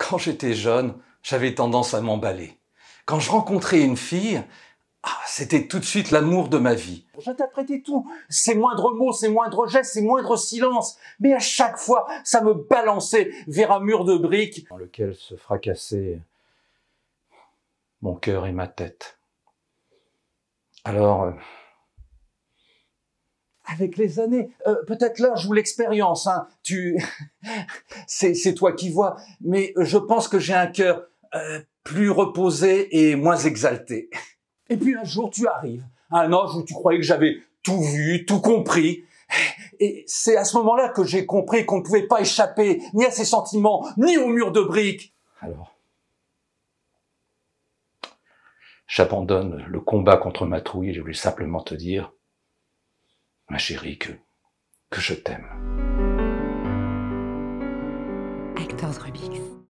Quand j'étais jeune, j'avais tendance à m'emballer. Quand je rencontrais une fille, c'était tout de suite l'amour de ma vie. J'interprétais tout, ses moindres mots, ses moindres gestes, ses moindres silences. Mais à chaque fois, ça me balançait vers un mur de briques dans lequel se fracassaient mon cœur et ma tête. Alors, avec les années, peut-être l'âge ou l'expérience, hein, c'est toi qui vois, mais je pense que j'ai un cœur plus reposé et moins exalté. Et puis un jour, tu arrives à un âge où tu croyais que j'avais tout vu, tout compris. Et c'est à ce moment-là que j'ai compris qu'on ne pouvait pas échapper ni à ses sentiments, ni au mur de briques. Alors, j'abandonne le combat contre ma trouille et je voulais simplement te dire, ma chérie, que je t'aime. Actors Rubix.